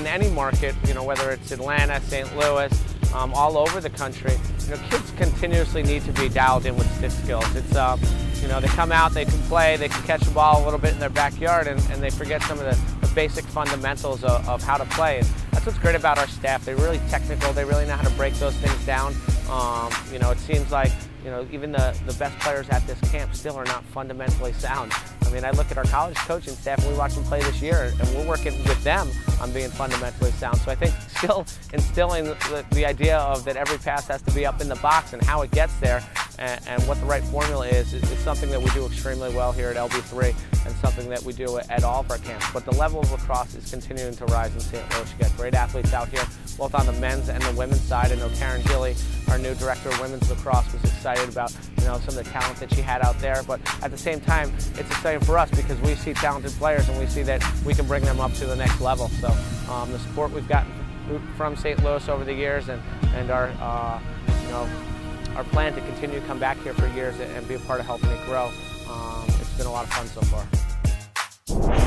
in any market, whether it's Atlanta, St. Louis, all over the country, kids continuously need to be dialed in with stick skills. It's, they come out, they can play, they can catch the ball a little bit in their backyard, and they forget some of the basic fundamentals of how to play. And that's what's great about our staff. They're really technical. They really know how to break those things down. It seems like even the best players at this camp still are not fundamentally sound. I mean, I look at our college coaching staff and we watch them play this year, and we're working with them on being fundamentally sound. So I think still instilling the idea of that every pass has to be up in the box and how it gets there and what the right formula is something that we do extremely well here at LB3 and something that we do at all of our camps. But the level of lacrosse is continuing to rise in St. Louis. You got great athletes out here, both on the men's and the women's side. I know Karen Gilly, our new director of women's lacrosse, was excited about some of the talent that she had out there. But at the same time, it's exciting for us because we see talented players and we see that we can bring them up to the next level. So the support we've gotten from St. Louis over the years and our our plan to continue to come back here for years and be a part of helping it grow. It's been a lot of fun so far.